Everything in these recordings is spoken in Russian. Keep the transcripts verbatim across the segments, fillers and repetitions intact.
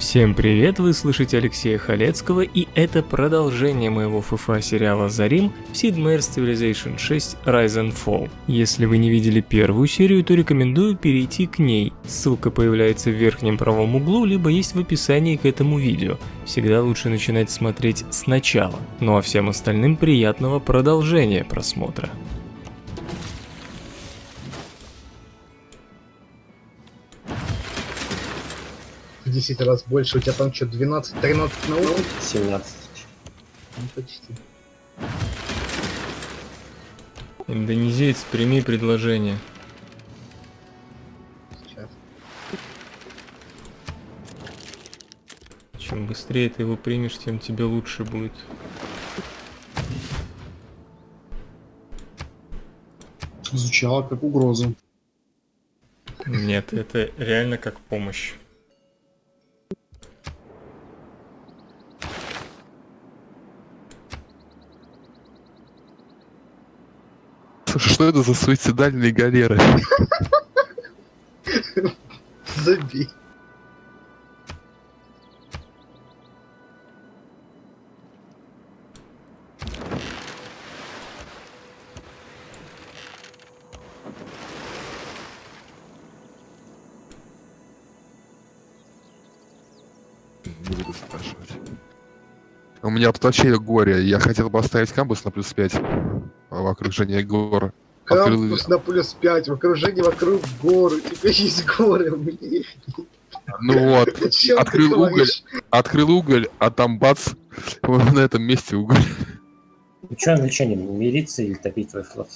Всем привет, вы слышите Алексея Халецкого, и это продолжение моего эф эф а сериала «Зарим» Sid Meier's Civilization шесть Rise and Fall. Если вы не видели первую серию, то рекомендую перейти к ней. Ссылка появляется в верхнем правом углу, либо есть в описании к этому видео. Всегда лучше начинать смотреть сначала. Ну а всем остальным приятного продолжения просмотра. десять раз больше. У тебя там что, двенадцать-тринадцать наук? семнадцать. Ну, почти. Индонезиец, прими предложение. Сейчас. Чем быстрее ты его примешь, тем тебе лучше будет. Звучало как угроза. Нет, это реально как помощь. Слушай, что это за суицидальные галеры? Забей. Не буду спрашивать. У меня тут вообще горе. Я хотел поставить камбус на плюс пять в окружении гор. Кампус на плюс пять, в окружении вокруг гор. У тебя есть горы, у меня их нет. Ну вот, О чем ты открыл уголь, говоришь? открыл уголь, а там бац, вот на этом месте уголь. Ну что, англичане, мириться или топить твой флот?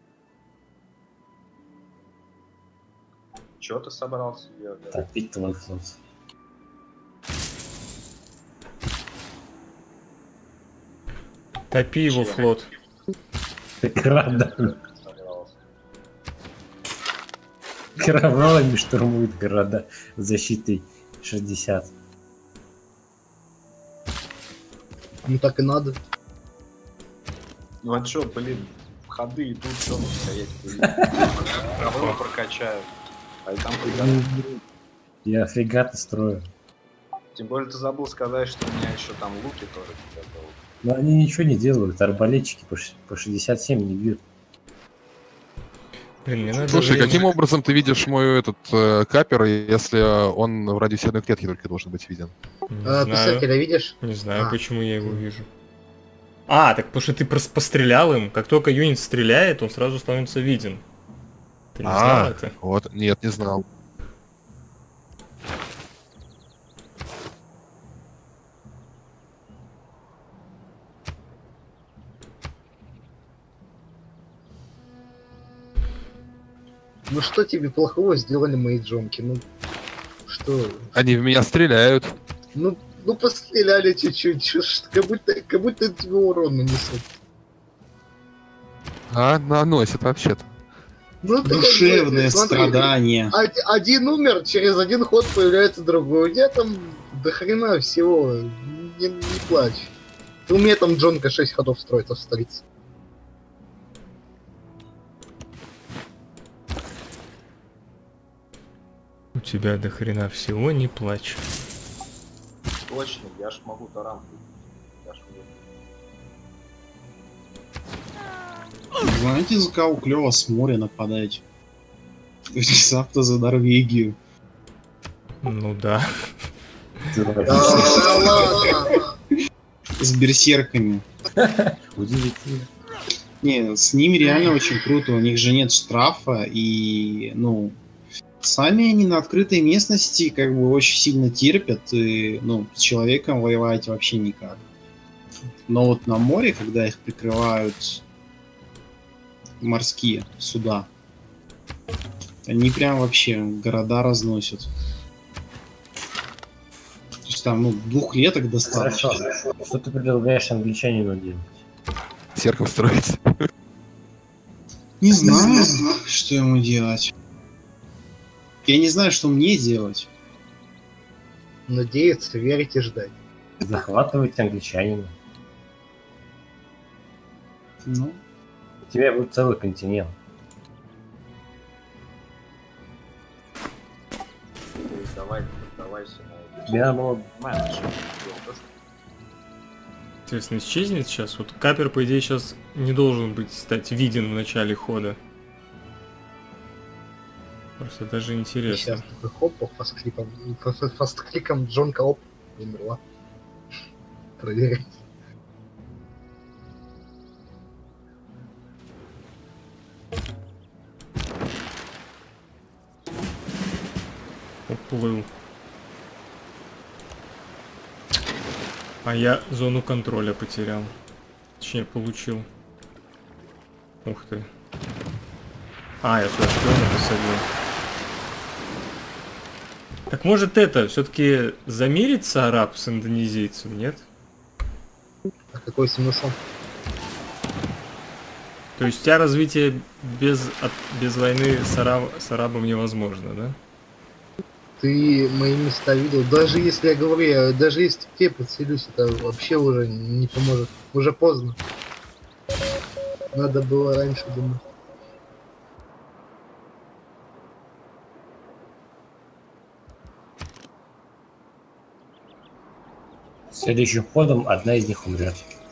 Чё ты собрался делать? Топить твой флот. Топи его, Чем? флот. Так рада. Собрался. Кровавыми штурмуют города с защитой шестьдесят. Ну так и надо. Ну а чё, блин, ходы идут, чё ну стоять, блин. Кого прокачают. А и там фрегаты. Я фрегаты строю. Тем более ты забыл сказать, что у меня еще там луки тоже тебя был. Но они ничего не делают, арбалетчики по ш- по шестьдесят семь не бьют. Блин, мне надо Слушай, время. каким образом ты видишь мой этот э, капер, если он в радиусе одной клетки только должен быть виден? Не А, знаю. писателя видишь? Не знаю, А. почему я его вижу. А, так потому что ты просто пострелял им. Как только юнит стреляет, он сразу становится виден. Ты не знал А, это? вот, нет, не знал. Ну что тебе плохого сделали мои джонки? Ну что? Они в меня стреляют. Ну, ну постреляли чуть-чуть, чё ж, как будто, как будто тебе урон нанесут. А, наносят вообще-то. Ну, ты как бы, Душевное смотри, страдание. од- один умер, через один ход появляется другой. У тебя там до хрена всего. Не, не плачь. У меня там Джонка шесть ходов строится в столице. У тебя до хрена всего, не плачь. Точно, я ж могу таран купить. Я ж умею. Знаете, из-за кого клево с моря нападать? Внезапно за Норвегию. Ну да. Да ладно. С берсерками. Удивительно. Не, с ними реально очень круто. У них же нет штрафа. И, ну, сами они на открытой местности как бы очень сильно терпят. И, ну, с человеком воевать вообще никак. Но вот на море, когда их прикрывают морские суда, они прям вообще города разносят. То есть там, ну, двух клеток достаточно. Хорошо. Что ты предлагаешь англичанину делать? Церковь строить. Не знаю, что ему делать. Я не знаю, что мне делать. Надеяться, верить и ждать. Захватывать англичанина. Ну, У тебя будет целый континент. Давай Оставайся на этой. Диабло. Понимаешь, что дело, то, что Интересно, исчезнет сейчас? Вот Капер, по идее, сейчас не должен быть стать виден в начале хода. Просто даже интересно. Сейчас такой хоп, по фасткликам, фасткликам Джонка оп, умерла. Проверять. Уплыл. А я зону контроля потерял. Точнее, получил. Ух ты. А, я туда шпиона посадил. Так может это, все-таки замерится араб с индонезийцем, нет? А какой смысл? То есть у тебя развитие без, от, без войны с, араб, с арабом невозможно, да? Ты мои места видел? Даже если я говорю, я, даже если к тебе подселюсь, это вообще уже не поможет. Уже поздно. Надо было раньше думать. Следующим ходом одна из них умрет.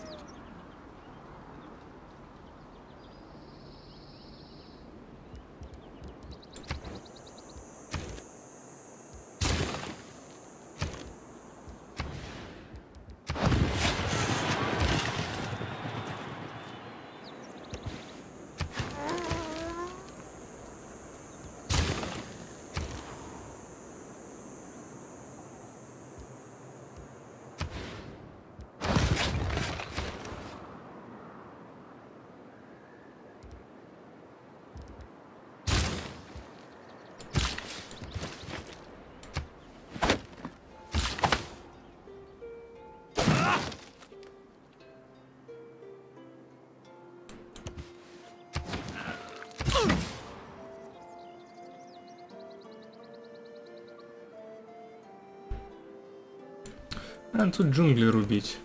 А тут джунгли рубить.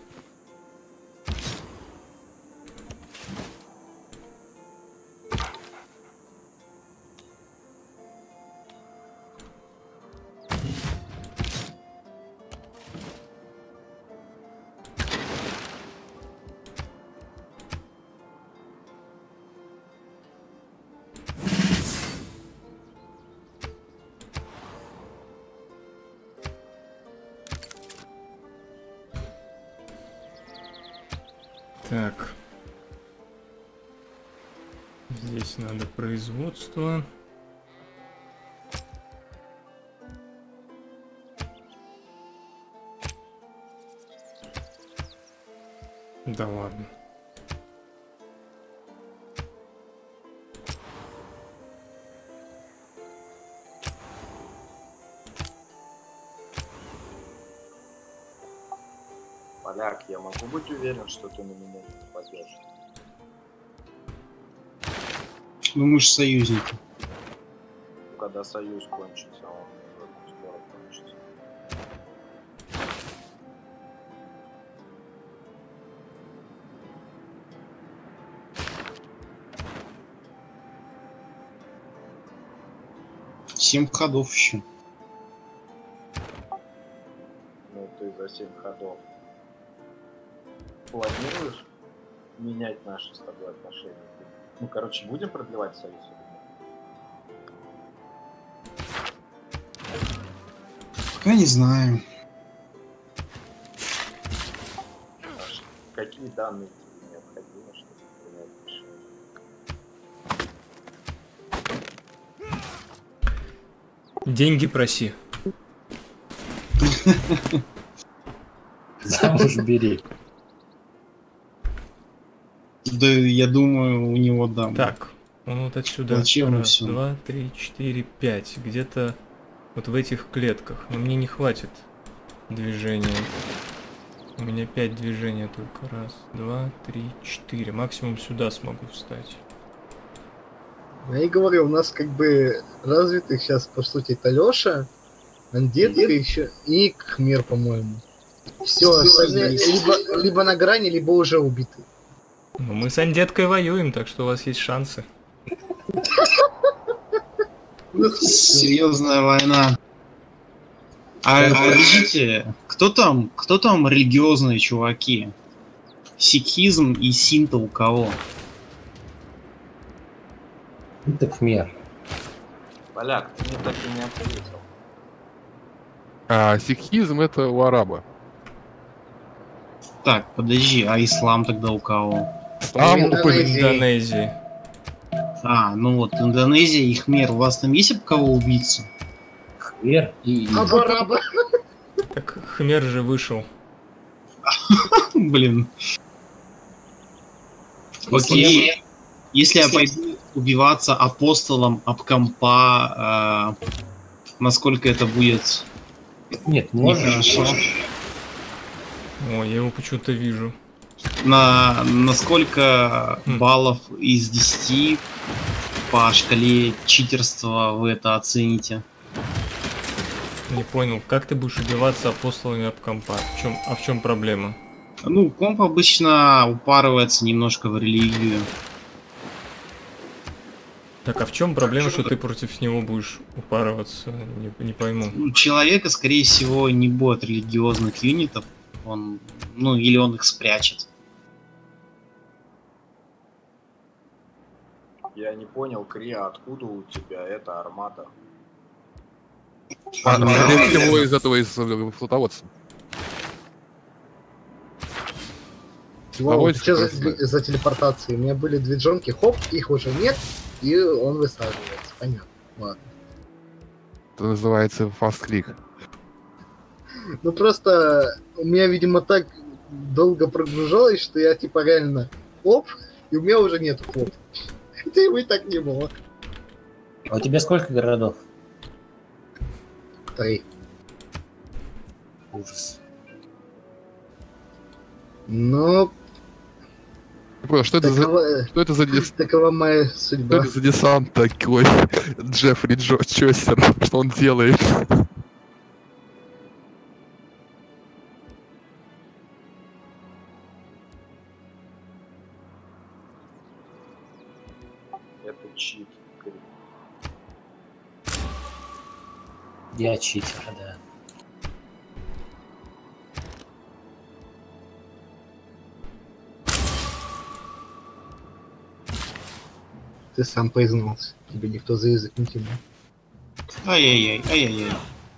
Так. Здесь надо производство. Да ладно. Поляк, я могу быть уверен, что ты на меня не нападешь? Ну мы же союзники. Когда союз кончится, он уже скоро кончится. Семь ходов еще. Ну ты за семь ходов планируешь менять наши с тобой отношения? Ну, короче, будем продлевать союз? Пока не знаю. Аж какие данные тебе необходимы, чтобы принять решение? Деньги проси. Замуж бери. Да, я думаю, у него дам. Так, он вот отсюда. Зачем Раз, всё? два, три, четыре, пять. Где-то вот в этих клетках. Но мне не хватит движения. У меня пять движения только. Раз, два, три, четыре. Максимум сюда смогу встать. Я и говорю, у нас как бы развитых сейчас, по сути, это Лёша, Андетка еще и Кхмер, по-моему. Все, остальные либо, либо на грани, либо уже убиты. Ну, мы с Андеткой воюем, так что у вас есть шансы. Серьезная война. А подождите, кто там, кто там религиозные чуваки? Сикхизм и синта у кого? Это Кхмер. Поляк, ты мне так и не ответил. А сикхизм это у араба. Так, подожди, а ислам тогда у кого? Там Именно- В Индонезии. А, ну вот, Индонезия и Хмер. У вас там есть об кого убиться? Кхмер и... Аба-раба. Так Хмер же вышел. Блин. Окей. Если я пойду убиваться апостолом об компа, э, насколько это будет Нет, можно. нехорошо? О, я его почему-то вижу. На, на сколько Хм. баллов из десяти по шкале читерства вы это оцените? Не понял, как ты будешь убиваться апостолами об компа? В чем, а в чем проблема? Ну, комп обычно упарывается немножко в религию. Так, а в чем проблема, что ты против него будешь упарываться? Не, не пойму. У человека, скорее всего, не будет религиозных юнитов. Он, ну, или он их спрячет. Я не понял, Крия, откуда у тебя эта армада? А, Ну, скорее всего, из этого из э, флотоводца. Вау, Давайте что за, просто. за телепортации? У меня были две джонки, хоп, их уже нет, и он высаживается. Понятно. Ладно. Это называется фаст-клик. Ну просто у меня, видимо, так долго прогружалось, что я типа реально хоп, и у меня уже нет хоп. Хотя его и так не было. А у тебя сколько городов? Три. Ужас. Но Я понял, что это за... такова, Что это за дес... такова моя Что судьба. это за десант такой? Джеффри Джо Чостер, что он делает? Это чит. Крия. Я читер, да. Ты сам признался. Тебе никто за язык не тянул. Ай-яй-яй, ай-яй-яй.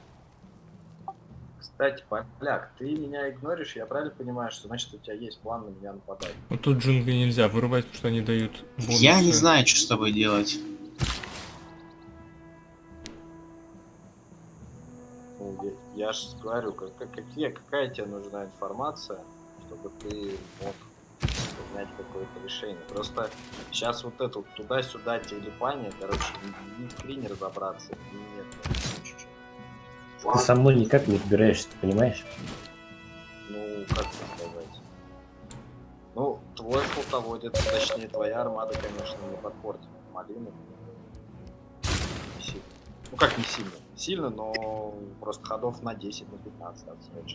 Кстати, Поляк, ты меня игноришь, я правильно понимаю, что значит у тебя есть план на меня нападать? Ну тут джунгли нельзя вырубать, потому что они дают бонусы. Я не знаю, что с тобой делать. Ну, я, я же говорю, как, как- какие, какая тебе нужна информация, чтобы ты мог принять какое-то решение. Просто сейчас вот это вот туда-сюда телепание, короче, ни, ни в хрень не разобраться, ни нет. чуть-чуть. Ты со мной никак не разбираешься, ты понимаешь? Ну, как это сказать? Ну, твой флотоводец, точнее, твоя армада, конечно, не подпортит малину. Не сильно. Ну, как не сильно? Сильно, но просто ходов на десять, на пятнадцать отсрочно.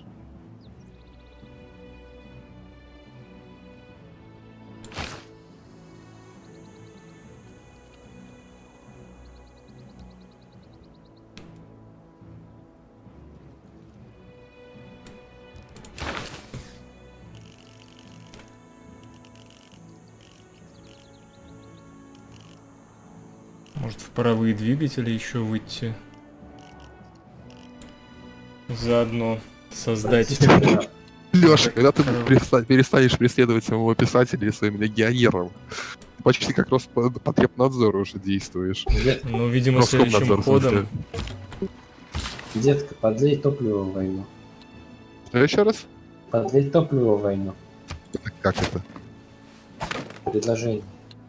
Может в паровые двигатели еще выйти. Заодно создать. Леша, когда ты Здорово. переста- перестанешь преследовать самого писателя и своим легионером, ты почти как Роспотребнадзор уже действуешь. Дед- Ну, видимо, Роскомнадзор, следующим в смысле. ходом. Детка, подлей топливо в войну. Что еще раз? Подлей топливо в войну. Это как это? Предложение.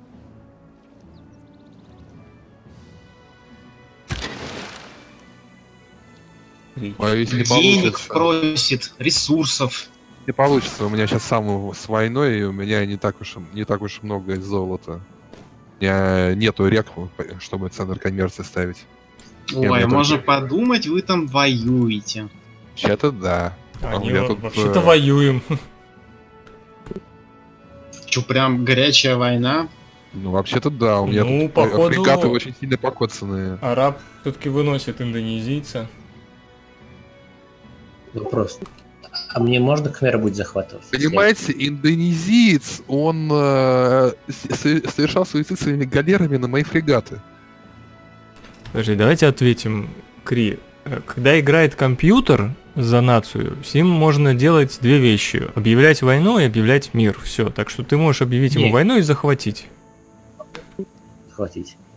А если не Денег получится? просит, ресурсов. Не получится, у меня сейчас сам с войной, и у меня не так уж, не так уж много золота. У меня нету рек, чтобы центр коммерции ставить. Ой, мне можно только- подумать, вы там воюете. Это да. А, А у не, меня во- тут, вообще-то э, воюем. Че, прям горячая война? Ну, вообще-то да, у меня Ну, тут походу- фрегаты очень сильно покоцанные. Араб все-таки выносит индонезийца. Вопрос. А мне можно Кхмера будет захватывать? Понимаете, индонезиец, он э, с- совершал суицид своими галерами на мои фрегаты. Подожди, давайте ответим, Кри. Э, Когда играет компьютер за нацию, с ним можно делать две вещи. Объявлять войну и объявлять мир. Все. Так что ты можешь объявить ему Нет. войну и захватить. Захватить.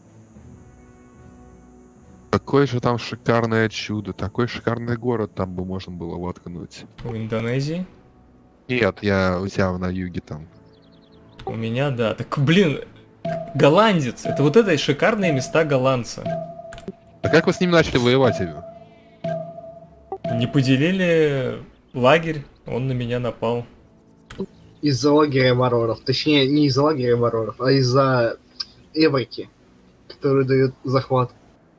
Какое же там шикарное чудо, такой шикарный город там бы можно было воткнуть. У Индонезии. Нет, я у тебя на юге там. У меня, да. Так, блин, голландец. Это вот это шикарные места голландца. А как вы с ним начали воевать? Иван? Не поделили лагерь, он на меня напал. Из-за лагеря варваров. Точнее, не из-за лагеря варваров, а из-за эврики, который дает захват.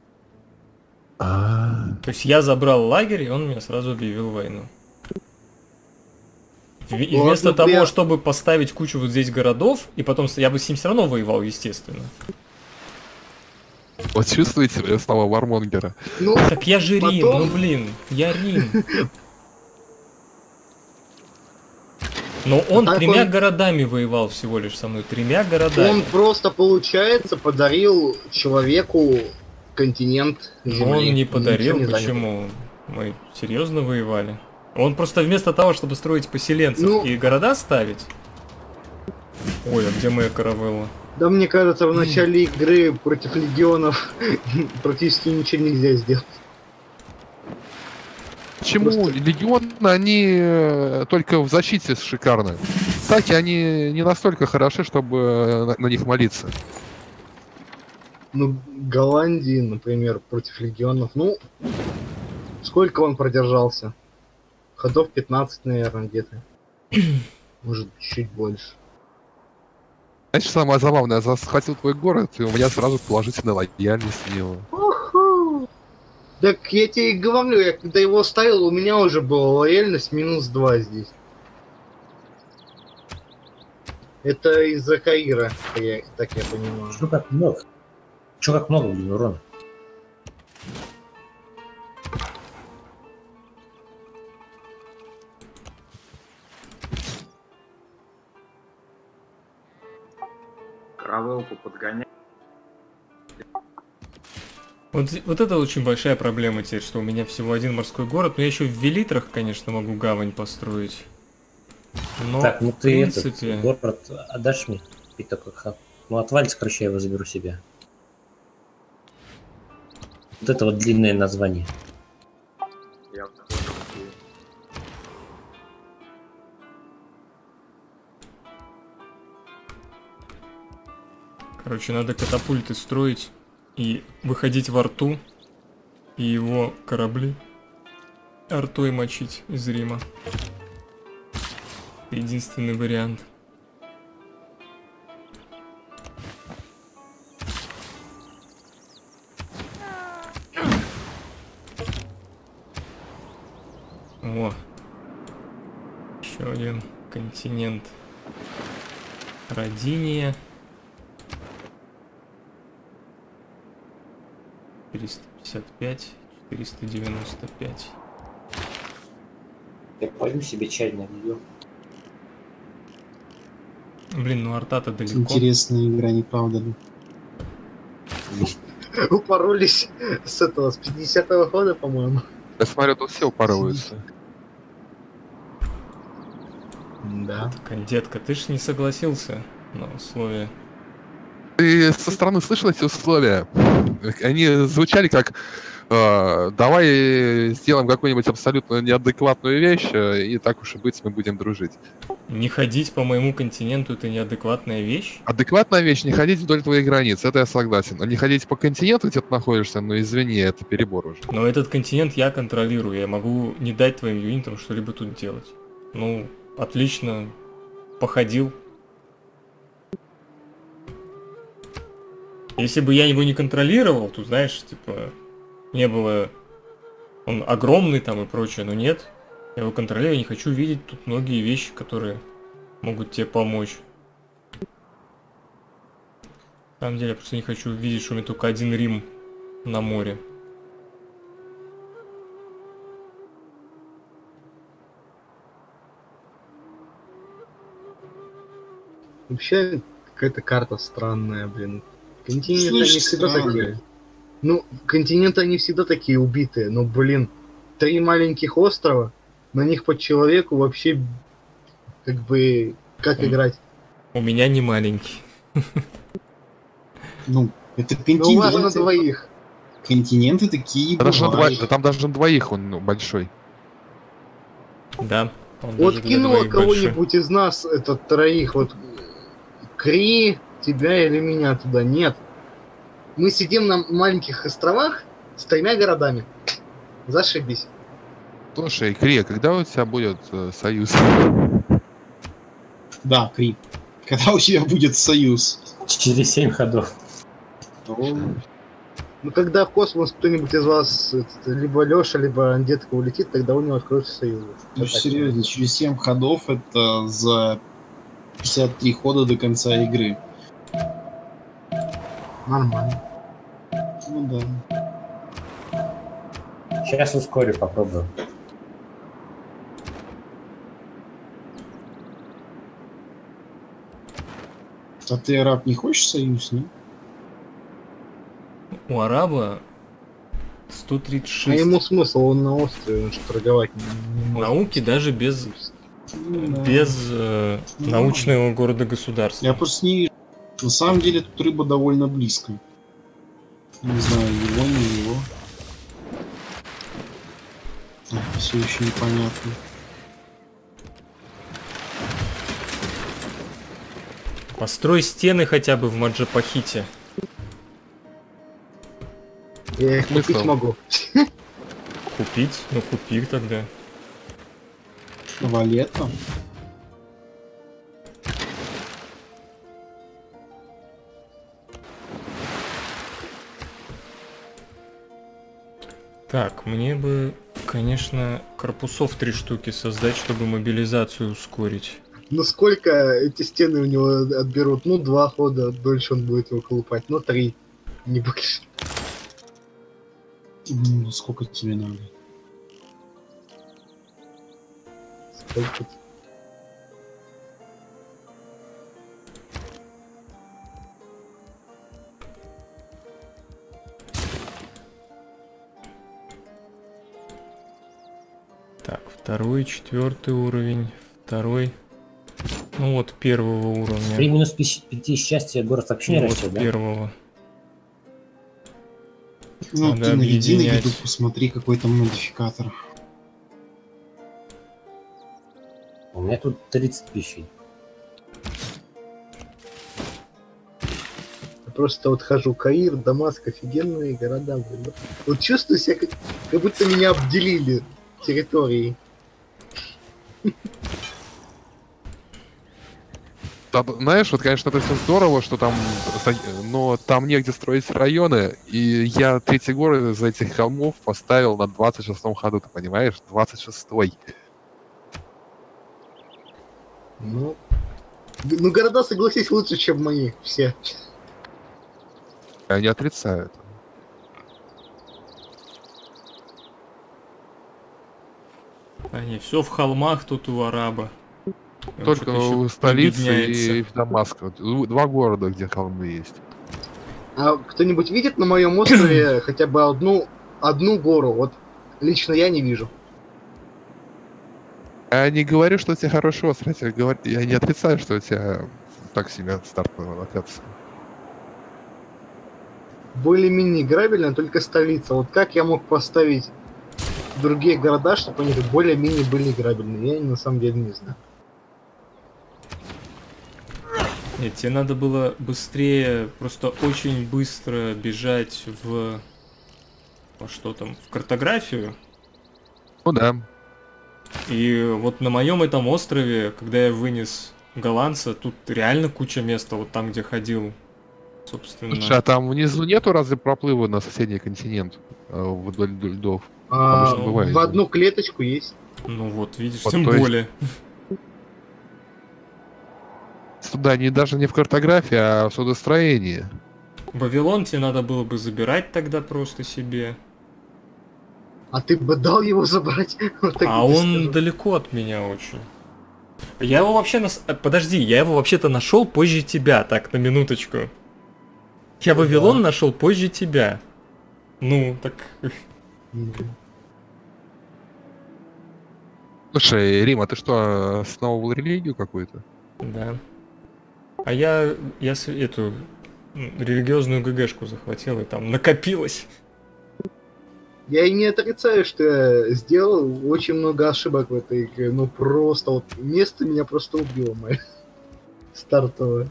А, То есть я забрал лагерь, и он мне сразу объявил войну. В- И Вот, вместо ну, того, я- чтобы поставить кучу вот здесь городов, и потом с- я бы с ним все равно воевал, естественно. вот чувствуете слова Вармонгера? Ну, Так я же Рим, Потом- ну блин, я Рим. Но он так тремя он- городами воевал всего лишь со мной, тремя городами. он просто, получается, подарил человеку континент Но Земли. он не Ничего подарил, не занят. почему? Мы серьезно воевали. Он просто вместо того, чтобы строить поселенцев Ну- и города ставить... Ой, а где моя каравелла? Да, мне кажется, в начале игры против легионов практически ничего нельзя сделать. Почему Просто- легионы, они э, только в защите шикарны. Кстати, они не настолько хороши, чтобы э, на, на них молиться. Ну, Голландии, например, против легионов, ну, сколько он продержался? Ходов пятнадцать, наверное, где-то. Может, чуть больше. Знаешь, самое забавное, я захватил твой город, и у меня сразу положительная лояльность в него. Уху. Так я тебе и говорю, я когда его ставил, у меня уже была лояльность минус два здесь. Это из-за Каира, я, так я понимаю. Что как много? Что как много, блин, урона? Каравелку подгонять. Вот, вот это очень большая проблема теперь, что у меня всего один морской город, но я еще в Велитрах, конечно, могу гавань построить. Но, Так, ну в ты принципе... этот город отдашь мне? И такой, ха. Ну отвалится, короче, я его заберу себе. Вот это вот длинное название. Я понял. Короче, надо катапульты строить и выходить во рту, и его корабли артой мочить из Рима. Единственный вариант. О, еще один континент. Родиния. четыреста пятьдесят пять, четыреста девяносто пять. Я пойду себе чай налью. Блин, ну арта-то далеко. Интересная игра, не правда ли? Упоролись с этого, с пятидесятого года, по-моему. Я смотрю, тут все упарываются. Да. Так, детка, ты ж не согласился на условия. Ты со стороны слышал эти условия? Они звучали как э, давай сделаем какую-нибудь абсолютно неадекватную вещь, э, и так уж и быть, мы будем дружить. Не ходить по моему континенту — это неадекватная вещь? Адекватная вещь, не ходить вдоль твоих границ, это я согласен. А не ходить по континенту, где ты находишься, ну извини, это перебор уже. Но этот континент я контролирую, я могу не дать твоим юнитам что-либо тут делать. Ну, отлично, походил. Если бы я его не контролировал, то, знаешь, типа, не было... Он огромный там и прочее, но нет. Я его контролирую, не хочу видеть тут многие вещи, которые могут тебе помочь. На самом деле, я просто не хочу видеть, что у меня только один Рим на море. Вообще, какая-то карта странная, блин. Континенты, Слышь, они всегда странно. такие. Ну, континенты, они всегда такие убитые, но, блин, три маленьких острова, на них по человеку вообще, как бы, как М. играть? У меня не маленький. Ну, это Ну, у вас на континенты. двоих. Континенты такие Да даже на бывают. дво- да там даже на двоих он ну, большой. Да. Он Вот даже для кинула двоих большой. кого-нибудь из нас, этот, троих, вот, Кри, тебя или меня туда, нет. Мы сидим на маленьких островах с тремя городами. Зашибись. Слушай, Крия, когда у тебя будет э, союз? Да, Крип. Когда у тебя будет союз? Через семь ходов. Ну, когда в космос кто-нибудь из вас, этот, либо Леша, либо Андетка улетит, тогда у него откроется союз. Ну, Вот так. серьезно, через семь ходов это за пятьдесят три хода до конца игры. Нормально. Ну да. Сейчас ускорю, попробую. А ты, араб, не хочешь союз, не? У араба сто тридцать А шесть ему смысл, он на острове, он же торговать не, не может. науки даже без, Ну, да. без э, Ну, научного города-государства. Я просто не вижу. На самом деле тут рыба довольно близко. Не знаю, его, не его. Все еще непонятно. Построй стены хотя бы в Маджапахите. Я их Смысл? купить могу. Купить? Ну купи тогда. Валета. Так, мне бы, конечно, корпусов три штуки создать, чтобы мобилизацию ускорить. Ну сколько эти стены у него отберут? Ну два хода, дольше он будет его колупать. Ну три, не больше. Ну, сколько тебе надо? Сколько? Так, второй, четвертый уровень, второй. Ну вот первого При уровня. минус пяти счастья город вообще не Ну, вот растет, да? первого. Ну, Надо ты наведи на объединять. еду, посмотри, какой там модификатор. У меня тут тридцать пищей. Я просто вот хожу, Каир, Дамаск, офигенные города, блин. Вот чувствую себя, как, как будто меня обделили территорией. Там, знаешь, вот, конечно, это все здорово, что там, но там негде строить районы, и я третий город из этих холмов поставил на двадцать шестом ходу, ты понимаешь? двадцать шестой. Ну, г- ну города, согласись, лучше, чем мои все. Я не отрицаю это. Они все в холмах тут у араба. Он Только что-то еще у столицы прибедняется. и в Дамаск. Вот д- Два города, где холмы есть. А кто-нибудь видит на моем острове хотя бы одну, одну гору? Вот лично я не вижу. Я не говорю, что у тебя хороший остров, я, говорю, я не отрицаю, что у тебя так себе стартовая локация. Более-менее играбельно, только столица. Вот как я мог поставить другие города, чтобы они более-менее были играбельны? Я на самом деле не знаю. Нет, тебе надо было быстрее, просто очень быстро бежать в... во что там? В картографию. Ну да. И вот на моем этом острове, когда я вынес голландца, тут реально куча места, вот там, где ходил, собственно. Слушай, а там внизу нету разве проплыва на соседний континент э, вдоль льдов? А, Обычно бывает, в да. одну клеточку есть. Ну вот, видишь, Вот, тем то есть- более. Туда не даже не в картографии, а в судостроении. Вавилон тебе надо было бы забирать тогда просто себе. А ты бы дал его забрать? Вот так А вот и он скажу. далеко от меня очень. Я его вообще нас... э, Подожди, я его вообще-то нашел позже тебя, так, на минуточку. Я Вавилон Да. нашел позже тебя. Ну, так... Слушай, Рим, а ты что, основывал религию какую-то? Да. А я, я с- эту м, религиозную ГГшку захватил, и там накопилось. Я и не отрицаю, что я сделал очень много ошибок в этой игре. Ну просто вот место меня просто убило мое. Стартовое.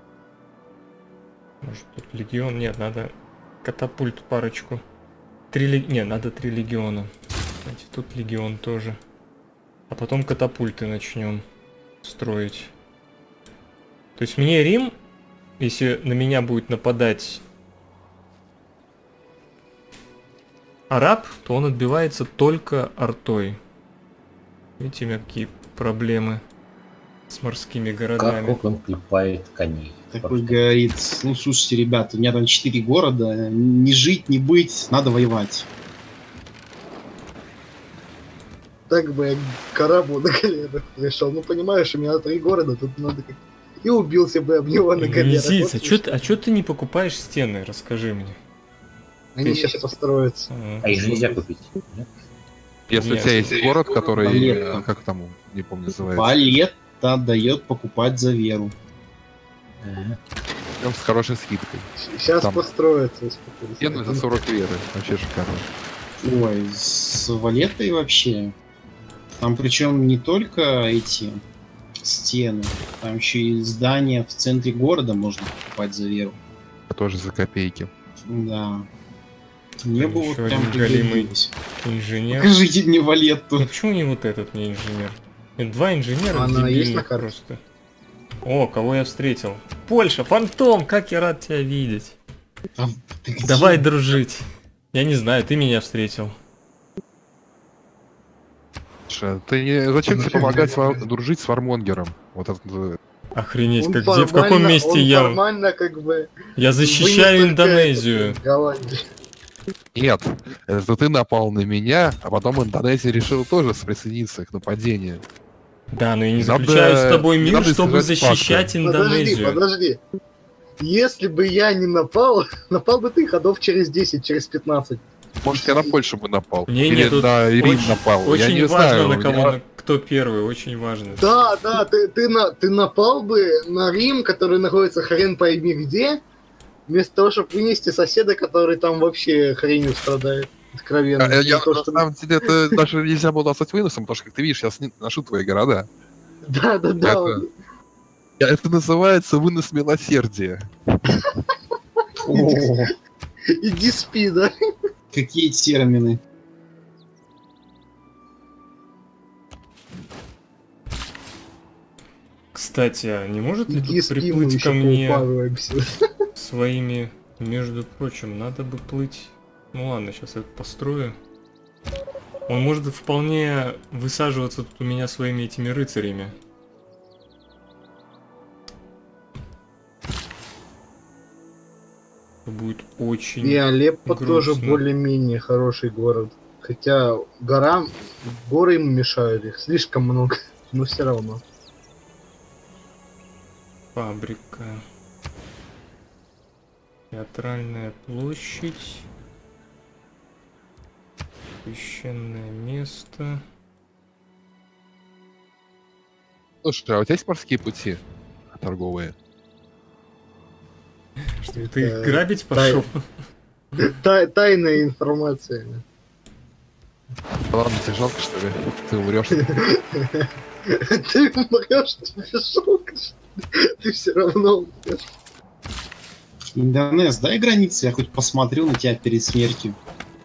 Может, тут легион? Нет, надо катапульт парочку. Три лег... Не, надо три легиона. Кстати, тут легион тоже. А потом катапульты начнем строить. То есть мне Рим, если на меня будет нападать араб, то он отбивается только артой. Видите, у меня какие проблемы с морскими городами. Как он клепает коней. Такой Просто. говорит, ну слушайте, ребята, у меня там четыре города, не жить, не быть, надо воевать. Так бы я к арабу на галерах пришел. Ну понимаешь, у меня три города, тут надо как... И убился бы об него на галерах. Зиц, а Вот чё ты, а чё ты не покупаешь стены? Расскажи мне. Они сейчас построятся. А, А их же нельзя купить. Нет? Если Нет. у тебя есть город, который, Валетта. э, как там, не помню, называется, Валетта дает покупать за веру. Ага. прям с хорошей скидкой. Сейчас Там. построятся. успокойся. Стены за сорок веры, вообще шикарно. Ой, с Валеттой вообще. Там причем не только эти стены, там еще и здания в центре города можно покупать за веру. Тоже за копейки. Да. Мне Там бы вот еще прям один голимый пригодилось. инженер. Покажите мне Валетту. Ну почему не вот этот мне инженер? Нет, два инженера Она есть на дебильных карте? просто. О, кого я встретил? Польша, Фантом, как я рад тебя видеть. А ты где? Давай дружить. Я не знаю, ты меня встретил. Слушай, ты не... зачем тебе помогать с вар- дружить с Вармонгером? Вот это... э, Охренеть, Он как где, в каком формально- месте он я? Формально как бы... Я защищаю вынес только Индонезию. этот, Голландию. Нет, это ты напал на меня, а потом Индонезия решила тоже присоединиться к нападению. Да, но я не Надо- заключаю с тобой не мир, надо чтобы искажать защищать факты. Подожди, Индонезию. подожди. Если бы я не напал, напал бы ты ходов через десять, через пятнадцать. Может, я на Польшу бы напал? Не, Или не, тут на Рим очень- напал? Я Очень не важно, знаю. на у кого, меня- на- кто первый, очень важно. Да, да, ты, ты, на, ты напал бы на Рим, который находится хрен пойми где, вместо того, чтобы вынести соседа, который там вообще хренью страдает. Откровенно. А, Не я, то, на что- самом деле, это даже нельзя было назвать выносом, потому что, как ты видишь, я сни- ношу твои города. Да, да, да. Это- Я- Это называется вынос милосердия. О, Иди спи, да. какие термины. Кстати, а не может ли Иди тут спи, мы приплыть еще ко мне поупарываемся. своими... Между прочим, надо бы плыть... Ну ладно, сейчас я это построю. Он может вполне высаживаться тут у меня своими этими рыцарями. Это будет очень... И Алеппо грустно. тоже более-менее хороший город. Хотя горам, горы ему мешают их слишком много, но все равно. Фабрика. Театральная площадь. Священное место. Слушай, а у тебя есть морские пути торговые? Что, ты Это грабить пошел? Тай- тайная информация. Да ладно, тебе жалко, что ли? Ты умрешь. Ты умрешь, тебе жалко, что ли? Ты все равно умрешь. Индонез, дай границы, я хоть посмотрю на тебя перед смертью.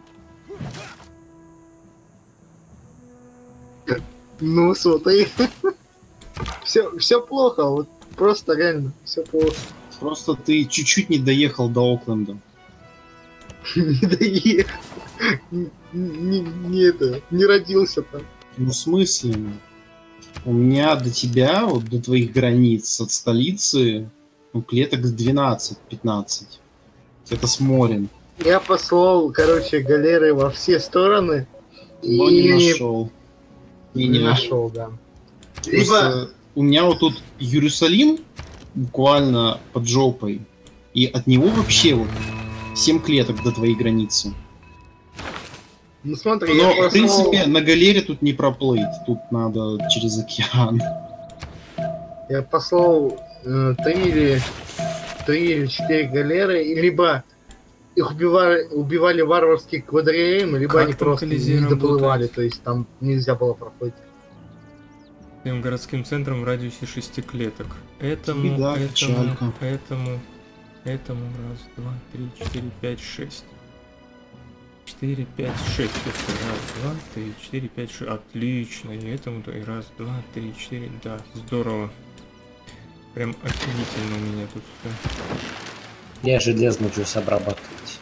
Ну, смотри. Все, все плохо, вот просто реально, все плохо. Просто ты чуть-чуть не доехал до Окленда. Не доехал. Не, не- не это, не родился там. Ну, в смысле? У меня до тебя, вот до твоих границ от столицы, ну, клеток двенадцать-пятнадцать. Это с морем. Я послал, короче, галеры во все стороны. Но и не нашел. И не нашел, да. Просто у меня вот тут Иерусалим буквально под жопой, и от него вообще вот семь клеток до твоей границы. Ну смотри, Но, я в послал... принципе, на галере тут не проплыть, тут надо через океан. Я послал э, три или три или четыре галеры, и либо их убивали, убивали варварские квадриэймы, либо Как они там просто Колизей не доплывали, работает? то есть там нельзя было проплыть. Тем городским центром в радиусе шести клеток. Этому, Беда, этому, печалька. этому, этому, раз, два, три, четыре, пять, шесть. Четыре, пять, шесть. Это раз, два, три, четыре, пять, шесть. Отлично. И этому-то и раз, два, три, четыре. Да, здорово. Прям офигительно у меня тут все. Я железно учусь обрабатывать.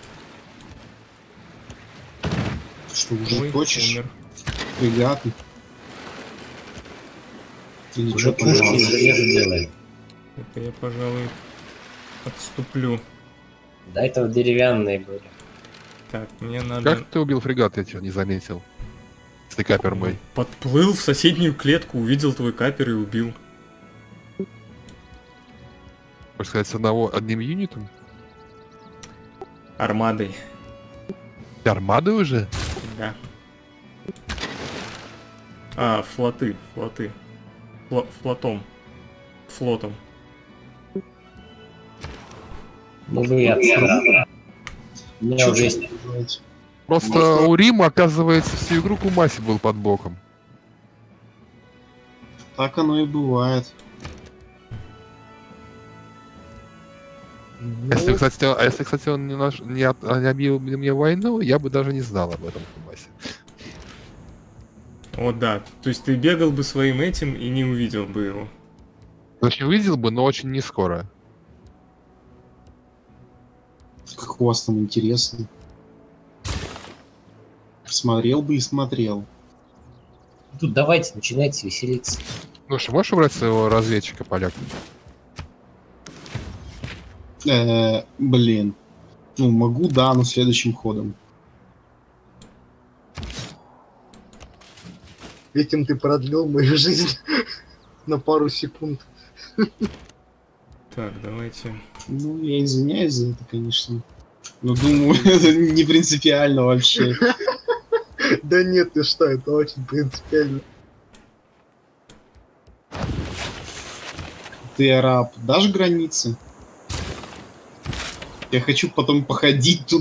Что, уже Ой, хочешь? умер. Фрегаты. Или Уже чё, пушки из пожалуйста? железа делаем. Это я, пожалуй, отступлю. До этого деревянные были. Так, мне надо... Как ты убил фрегат, я тебя не заметил? Если капер мой. Подплыл в соседнюю клетку, увидел твой капер и убил. Можно сказать, с одного одним юнитом? Армадой. Ты армады уже? Да. А, флоты, флоты. Фло- флотом. Флотом. Ну вы я отстал. У меня Чё уже ж есть. делать? Просто у Рима, оказывается, всю игру Кумаси был под боком. Так оно и бывает. Ну, Если, кстати, а если, кстати, он не, наш, не, от- не объявил мне войну, я бы даже не знал об этом Кумасе. Вот да. То есть ты бегал бы своим этим и не увидел бы его. Очень увидел бы, но очень не скоро. Как у вас там интересно. Смотрел бы и смотрел. Тут давайте, начинайте веселиться. Ну что, можешь убрать своего разведчика, поляк? Э, блин. Ну, могу, да, но следующим ходом. этим ты продлил мою жизнь на пару секунд. Так, давайте. Ну, я извиняюсь за это, конечно. Но думаю, это не принципиально вообще. Да нет, ты что, это очень принципиально. Ты, араб, дашь границы? Я хочу потом походить тут.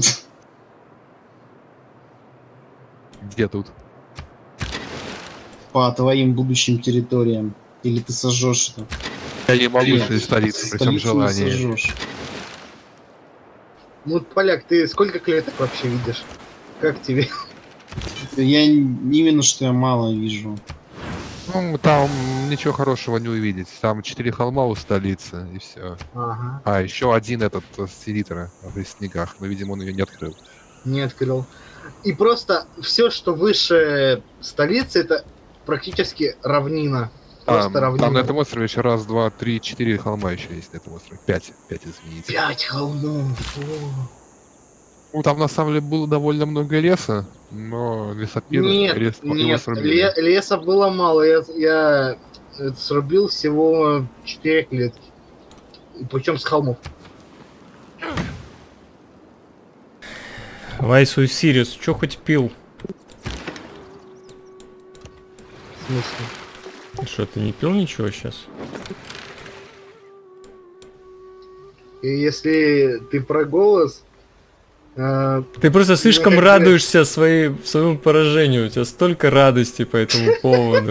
Где тут? По твоим будущим территориям. Или ты сожжешь это? Я не могу Нет, из столицы, при всем столицу не желании. сожжешь. Ну, поляк, ты сколько клеток вообще видишь? Как тебе? Я именно что я мало вижу. Ну, там ничего хорошего не увидеть. Там четыре холма у столицы, и все. Ага, А, еще один этот э, с селитра в снегах, но, видимо, он ее не открыл. не открыл. И просто все, что выше столицы, это практически равнина. Просто Там, равнина. там на этом острове еще раз, два, три, четыре холма еще есть на этом острове. Пять, пять, извините. Пять холмов. О. Ну, там на самом деле было довольно много леса, но лесопилы Нет, лес, его нет, срубили. ле- леса было мало. Я, я э, срубил всего четыре клетки. И причем с холмов. Вайсу и Сириус, чё хоть пил? В смысле? Что, ты не пил ничего сейчас? И если ты про голос, э, Ты просто слишком как бы- радуешься своей, своему поражению. У тебя столько радости по этому поводу.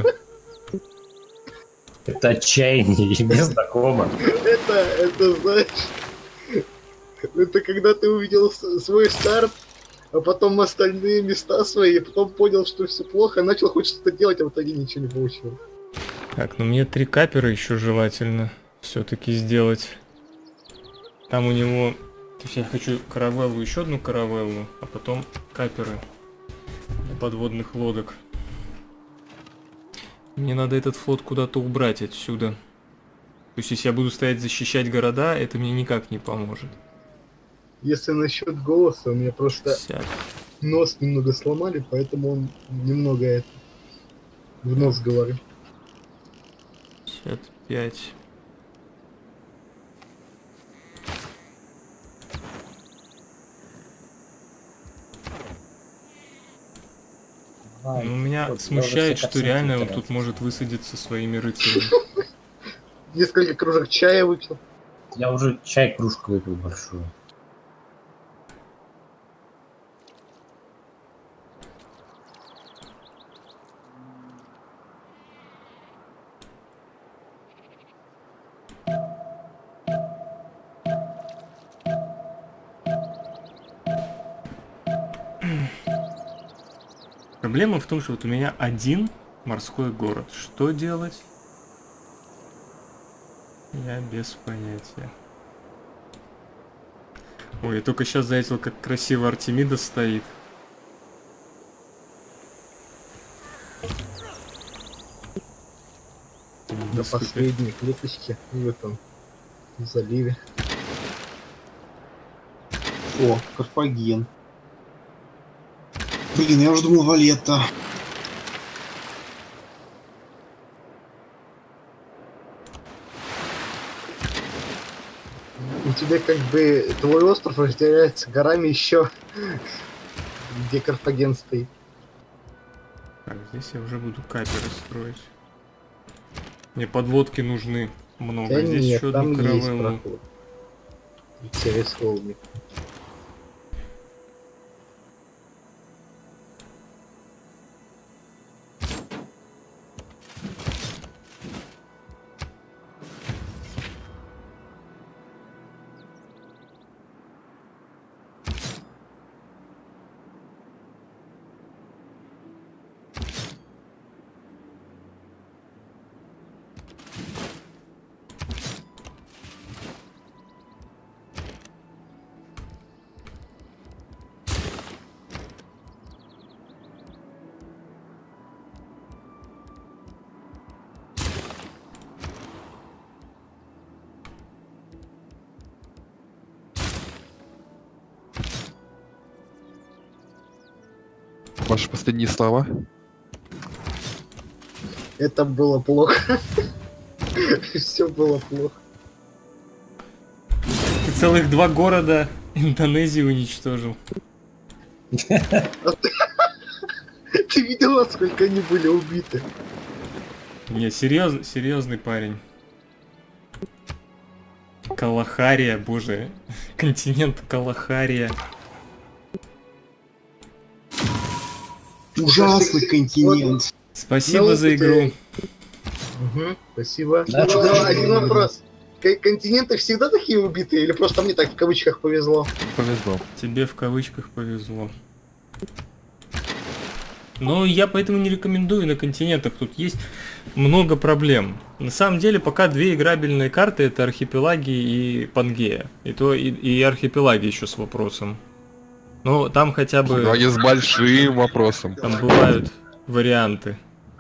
Это отчаяние и мне знакомо. это, это, знаешь, это когда ты увидел с- свой старт, а потом остальные места свои, и потом понял, что все плохо, начал хоть что-то делать, а в итоге ничего не получил. Так, ну мне три капера еще желательно все-таки сделать. Там у него... То есть я хочу каравеллу, еще одну каравеллу, а потом каперы для подводных лодок. Мне надо этот флот куда-то убрать отсюда. То есть если я буду стоять защищать города, это мне никак не поможет. Если насчет голоса, у меня просто Сядь. нос немного сломали, поэтому он немного это в нос говорит. пятьдесят пять. А, Ну, меня вот, смущает, даже что реально он сантиметров. тут может высадиться своими рыцарями. Несколько кружек чая выпил. Я уже чай кружку выпил большую. Проблема в том, что вот у меня один морской город. Что делать? Я без понятия. Ой, я только сейчас заметил, как красиво Артемида стоит. До последней клеточки в этом заливе. О, Карфаген. Блин, я уже думал Валетта. У тебя как бы твой остров разделяется горами еще, где Карфаген стоит. Так, здесь я уже буду каперы строить. Мне подводки нужны много. Да Здесь нет, еще там одну есть каравеллу. проход. Через холмик. Ваши последние слова? Это было плохо. Все было плохо. Ты целых два города Индонезии уничтожил. Ты видел, насколько они были убиты? Не, серьезно, серьезный парень. Калахария, боже. Континент Калахария. Ужасный континент. Спасибо Ну, за это- игру. Угу, спасибо. Да, Ну, чё? один вопрос. К- Континенты всегда такие убитые, или просто мне так в кавычках повезло? Повезло. Тебе в кавычках повезло. Но я поэтому не рекомендую на континентах. Тут есть много проблем. На самом деле, пока две играбельные карты — это архипелаги и Пангея. И то и, и архипелаги еще с вопросом. Но там хотя бы Да, с большим вопросом. там бывают варианты.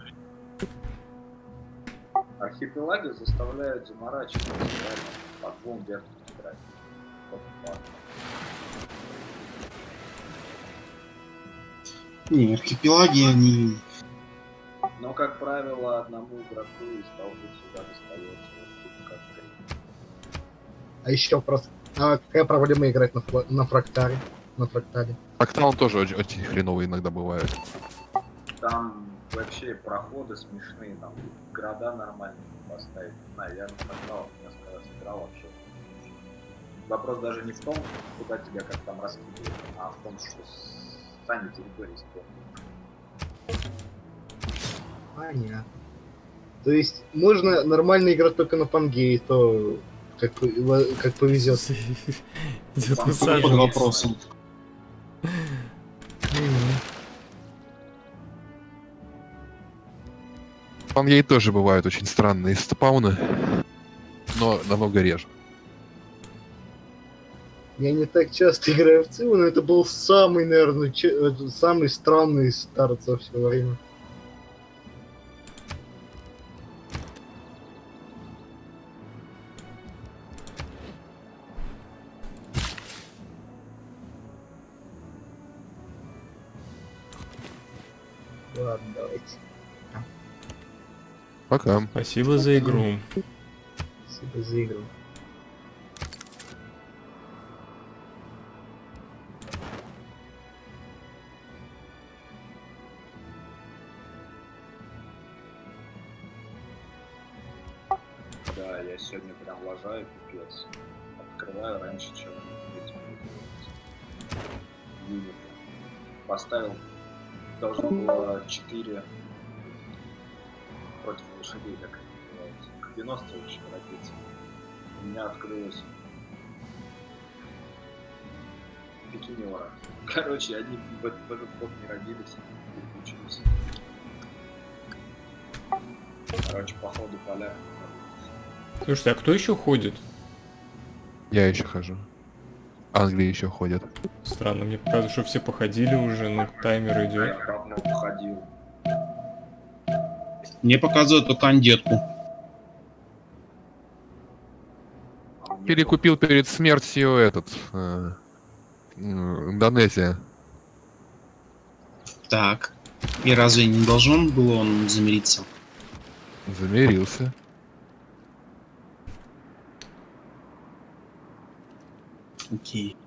Архипелаги заставляют заморачиваться реально по двум верхним играть. Не, архипелаги, они... Но, как правило, одному игроку из толпы всегда достается вот типа как три. А еще вопрос. А какая проблема играть на, фла- на фрактаре? На фрактале. Октал тоже очень, очень хреново иногда бывает. Там вообще проходы смешные, там города нормальные поставить. Не знаю, я на фракталах несколько раз играл вообще. Вопрос даже не в том, куда тебя как там раскидывают, а в том, что сами территории используют. Понятно. То есть можно нормально играть только на Пангее, то как, пов- как повезет. Идет Под Под высаживаться. вопросом. В Пангее тоже бывают очень странные спауны, но намного реже. Я не так часто играю в Циву, но это был самый, наверное, че- э, самый странный старт за все время. Ладно, давайте. Пока. Спасибо за игру. Спасибо за игру. Да, я сегодня прям лажаю, пипец. Открываю раньше, чем этим юниты. Поставил, должно было четыре против лошадей, как это называется, копьеносцы очень родиться. У меня открылось пикинера. Короче, они в, в этот ход не родились, переключились. Короче, по ходу поля. Слушайте, а кто еще ходит? Я еще хожу. Англия еще ходит. Странно, мне показывают, что все походили уже, ну таймер Я идет. давно походил. Мне показывают только андетку. А мне Перекупил перед смертью этот... э, э, Индонезия. Так. И разве не должен был он замириться? Замирился. Окей.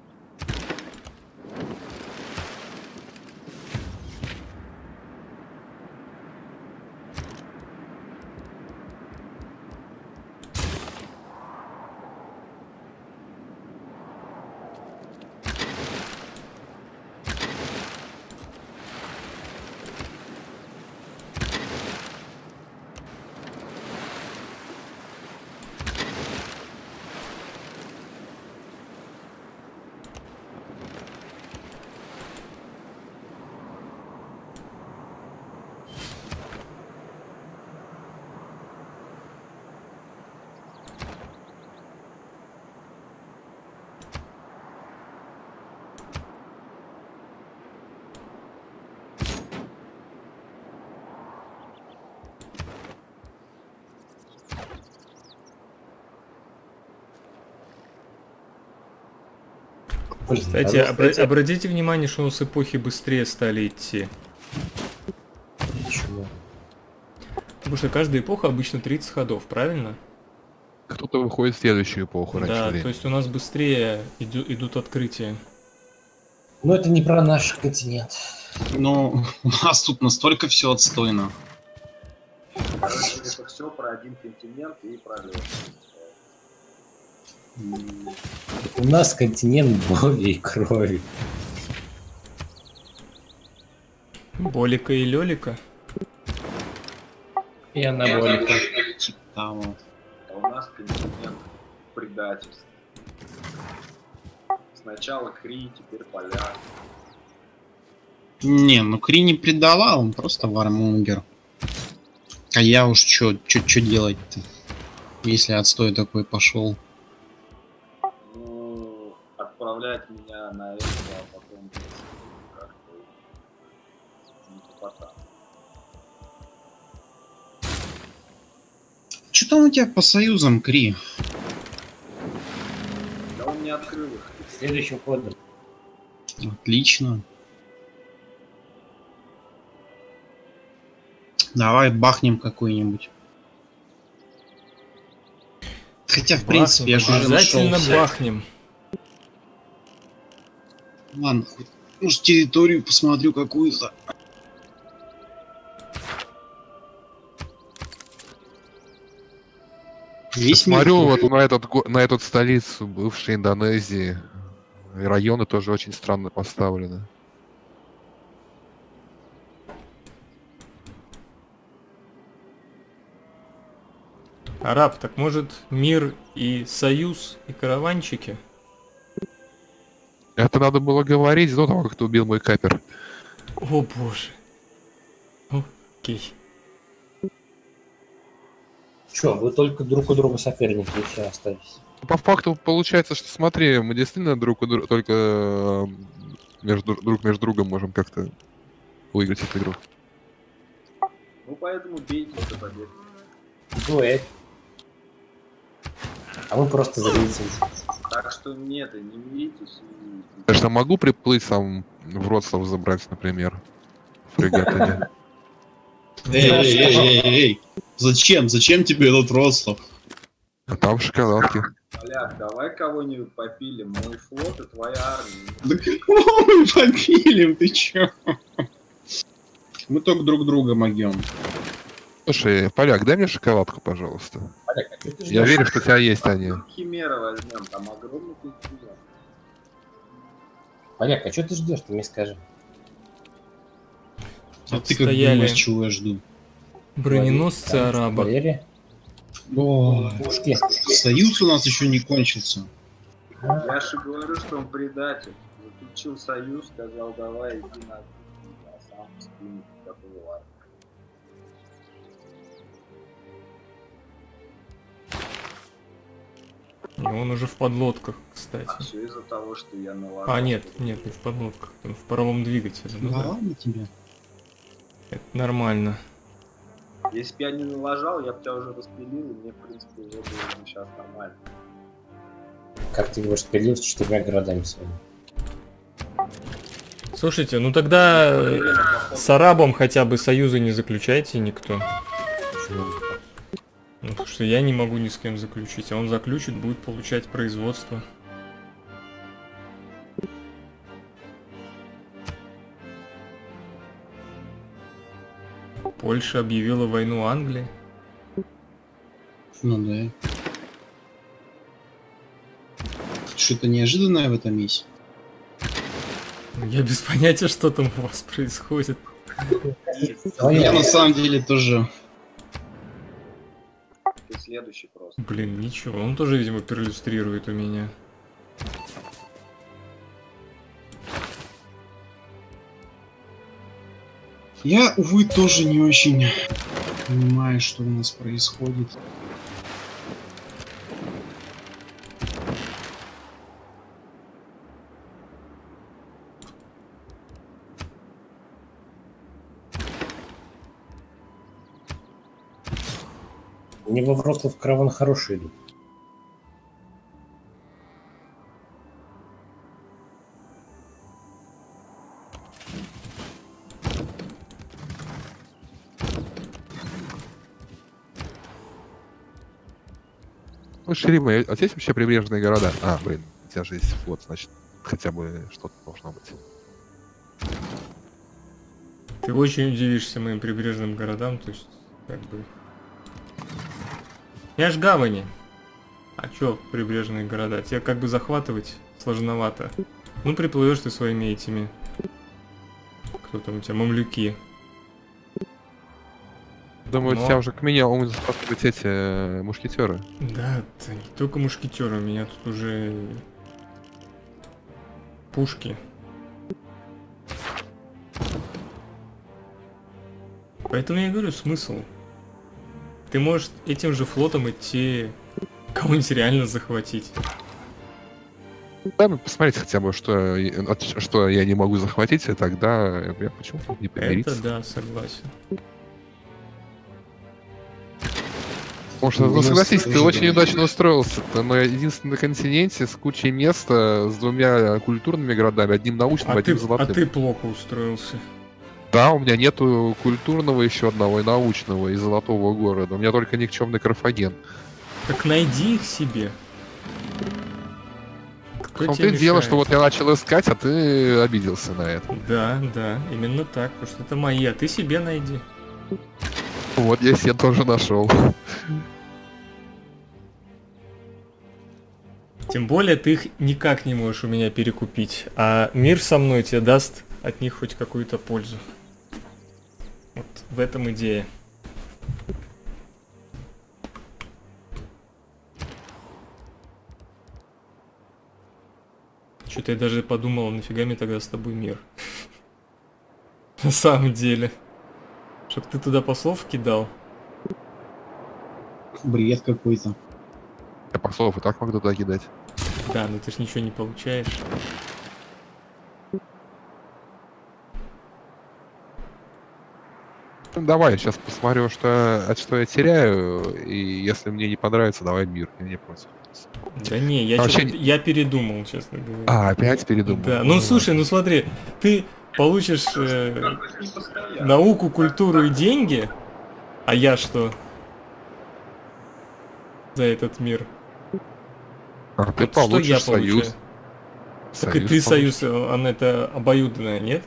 Блин, Кстати, а ну, обра- кстати, обратите внимание, что у нас эпохи быстрее стали идти. почему? Потому что каждая эпоха обычно тридцать ходов, правильно? Кто-то выходит в следующую эпоху раньше Да, времени. то есть у нас быстрее иду- идут открытия. Ну это не про наш континент. Но у нас тут настолько все отстойно. Короче, это все про один континент и про лед. М, У нас континент боли и крови. Болика и Лёлика. И анаболика. Типа того. А у нас континент предательств. Сначала Кри, теперь поля. Не, ну Кри не предала, он просто вармонгер. А я уж чё, чё, чё делать-то? Если отстой такой пошел. Ну, отправлять меня на это, а потом как-то не попадал. Что там у тебя по союзам, Кри? Да он не открыл их. Следующим ходом. Отлично. Давай бахнем какой-нибудь. Хотя, в принципе, я же уже Обязательно нашел. бахнем. Ладно, хоть, может, территорию посмотрю какую-то. Весь мир Смотрю кружит. вот на, этот, го- на эту столицу бывшей Индонезии. И районы тоже очень странно поставлены. Араб, так может мир и союз, и караванчики? Это надо было говорить до того, как ты убил мой капер. О боже. Окей. Чё, вы только друг у друга соперники и все остались. По факту получается, что смотри, мы действительно друг у друга только э, между, друг между другом можем как-то выиграть эту игру. Ну, поэтому бейте до победы. Дуэль. А мы просто залетим. Так что нет, и не миритесь. И... Конечно, могу приплыть сам в Вроцлав забрать, например. Фрегат или... Эй, эй, эй, эй, эй. Зачем? Зачем тебе этот Рослав? А там шоколадки. Поляк, давай кого-нибудь попилим. Мой флот и твоя армия. Да кого мы попилим, ты чё? Мы только друг друга могем. Слушай, Поляк, дай мне шоколадку, пожалуйста. Поляк, а чё ты Я ждёшь? верю, что у тебя есть они. Химера возьмем, там огромный континент. Поляк, а что ты ждешь? Ты мне скажи. А ты как Стояли думаешь, чего я жду? броненосцы Там араба. кавалерия, Ой, пушки. союз у нас еще не кончился. Я же говорю, что он предатель. Заключил союз, сказал, давай иди на а сам скинет такую армию. И он уже в подлодках, кстати. А все из-за того, что я наложил. А, нет, нет, не в подлодках. Он в паровом двигателе. Ну, Да да. ладно тебе. Это нормально. Если бы я не налажал, я бы тебя уже распилил, и мне, в принципе, уже было сейчас нормально. Как ты его распилил с четырьмя городами своими? Слушайте, ну тогда э, с арабом хотя бы союзы не заключайте никто. Почему? Ну, потому что я не могу ни с кем заключить, а он заключит, будет получать производство. Польша объявила войну Англии. Ну да. Что-то неожиданное в этом есть. Я без понятия, что там у вас происходит. Я на самом деле тоже. Ты следующий просто. Блин, ничего, он тоже, видимо, перлюстрирует у меня. Я, увы, тоже не очень понимаю, что у нас происходит. Мне во Вроцлав караван хороший идут. Слушай, Рима, а здесь вообще прибрежные города? А, блин, у тебя же есть флот, значит, хотя бы что-то должно быть. Ты очень удивишься моим прибрежным городам, то есть, как бы... Я ж гавани. А чё прибрежные города? Тебе как бы захватывать сложновато. Ну, приплывешь ты своими этими... Кто там у тебя? Мамлюки. Думаю, Но- тебя уже к меня могут захватывать эти э, мушкетеры. Да, это не только мушкетеры, у меня тут уже... Пушки. Поэтому я говорю, смысл. Ты можешь этим же флотом идти кого-нибудь реально захватить. Дай мне посмотреть хотя бы, что, я- от- что я не могу захватить, и тогда я почему-то не помириться. Это да, согласен. Потому что, ну, Ну, согласись, ты тоже, очень да. удачно устроился. Ты на единственном континенте с кучей места, с двумя культурными городами, одним научным, А ты, одним а золотым. ты плохо устроился. Да, у меня нету культурного еще одного и научного, и золотого города. У меня только никчемный Карфаген. Так найди их себе. Кто В том-то тебе и дело, мешает? что вот я начал искать, а ты обиделся на это. Да, да, именно так, потому что это мои, а ты себе найди. Вот я себе тоже нашел. Тем более ты их никак не можешь у меня перекупить, а мир со мной тебе даст от них хоть какую-то пользу. Вот в этом идея. Что-то я даже подумал, нафига мне тогда с тобой мир. На самом деле. Чтоб ты туда послов кидал. Бред какой-то. Я послов и так могу туда кидать. Да, но ты ж ничего не получаешь. Ну, давай, сейчас посмотрю, что, от что я теряю, и если мне не понравится, давай мир, я не против. Да не, я, А чё-то- вообще- я передумал, честно говоря. А, опять передумал. Да, ну слушай, ну смотри, ты получишь э, науку, культуру и деньги, а я что? за этот мир. А ты Вот что получишь я союз. получаю? Так и ты союз, он это обоюдное, нет?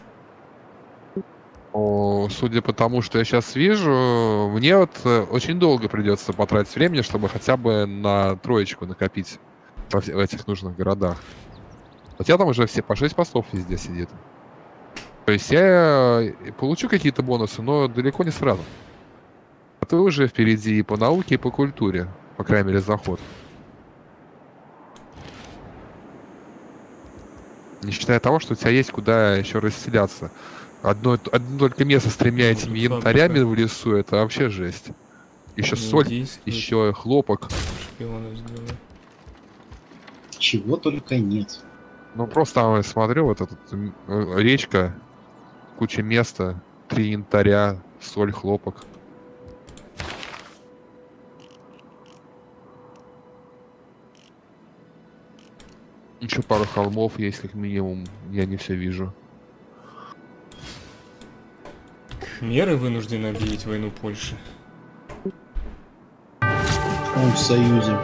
О, судя по тому, что я сейчас вижу, мне вот э, очень долго придется потратить времени, чтобы хотя бы на троечку накопить во вс- в этих нужных городах. У тебя там уже все по шесть постов везде сидит. То есть я э, получу какие-то бонусы, но далеко не сразу. А ты уже впереди и по науке, и по культуре. По крайней мере, заход. Не считая того, что у тебя есть куда еще расселяться. Одно, одно только место с тремя Ну, этими тут янтарями фабрика. в лесу, это вообще жесть. Еще Не соль, действует. еще хлопок. Шпионы сделали. Чего только нет. Ну просто там я смотрю, вот эта речка, куча места, три янтаря, соль, хлопок. Еще пару холмов есть, как минимум. Я не все вижу. Меры вынуждены объявить войну Польше. Он в союзе.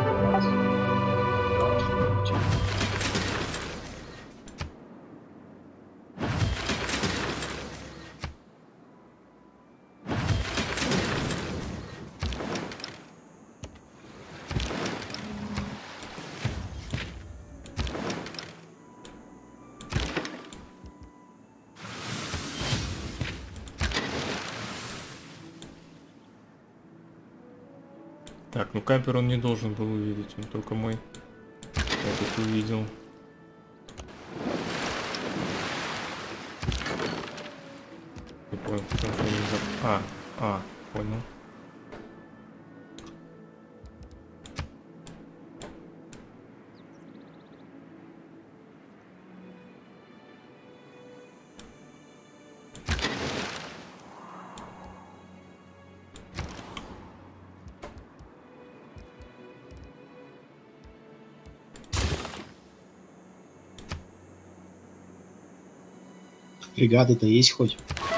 Так, ну кампер он не должен был увидеть, он только мой этот увидел. Не понял, потому что я не за... А, а, понял. Фрегаты-то есть хоть?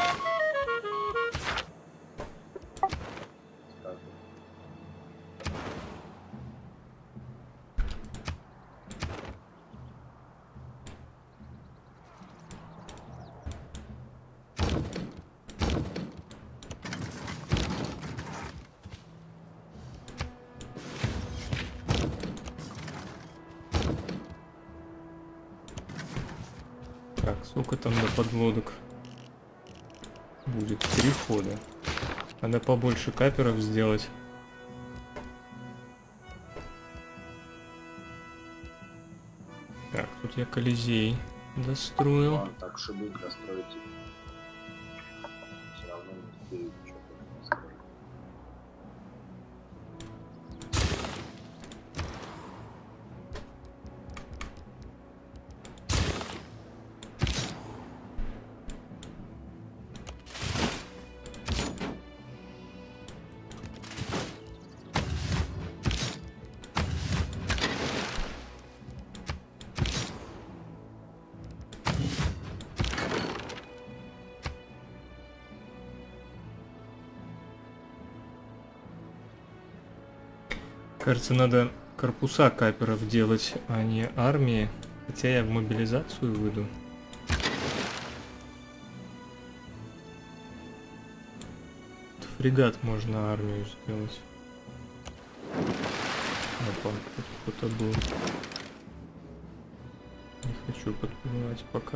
Так, сколько там до подлодок? Будет три хода. Надо побольше каперов сделать. Так, тут я Колизей достроил. Ладно, так шибик достроите. Все равно не успею что-то построить. Кажется, надо корпуса каперов делать, а не армии. Хотя я в мобилизацию выйду. Фрегат можно армию сделать. Опа, тут кто-то был. Не хочу подплывать пока.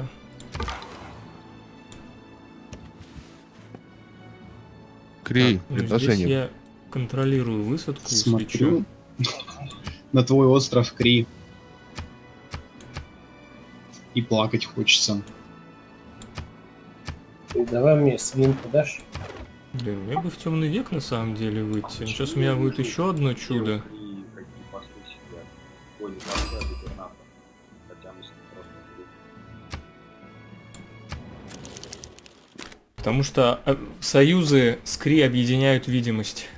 Крей, Так, ну, здесь предложение. я контролирую высадку, если Смотрю чё. на твой остров Кри. И плакать хочется. Ты давай мне свинку дашь? Блин, мне бы в темный век на самом деле выйти. Сейчас у меня будет еще одно чудо. И какие посты сидят. Ой, не посты, а губернатор. Хотя мы с ним просто встретились. Потому что э, союзы с Кри объединяют видимость.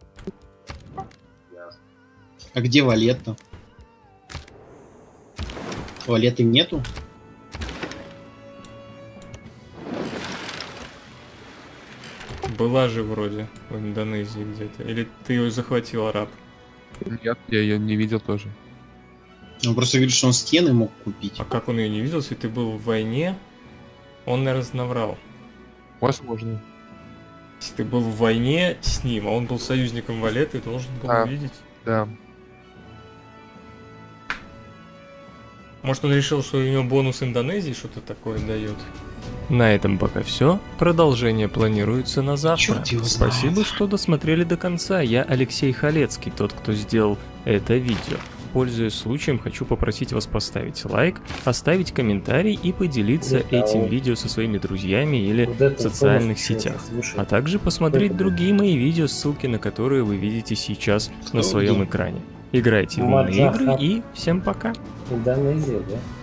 Ясно. А где Валетта? Валеты нету? Была же вроде в Индонезии где-то. Или ты ее захватил, араб? Нет, я ее не видел тоже. Он просто говорит, что он стены мог купить. А как он ее не видел, если ты был в войне? Он, наверное, наврал. Возможно. Если ты был в войне с ним, а он был союзником Валеты, ты должен был Да. увидеть. Да. Может, он решил, что у него бонус Индонезии что-то такое дает? На этом пока все. Продолжение планируется на завтра. Чёрт его знает. Спасибо, что досмотрели до конца. Я Алексей Халецкий, тот, кто сделал это видео. Пользуясь случаем, хочу попросить вас поставить лайк, оставить комментарий и поделиться Да, этим вот. видео со своими друзьями или Вот в это социальных полностью сетях. слушай. А также посмотреть Это- другие мои видео, ссылки на которые вы видите сейчас на Кто своем где? экране. Играйте в умные Маджаха. игры и всем пока. Индонезия, да?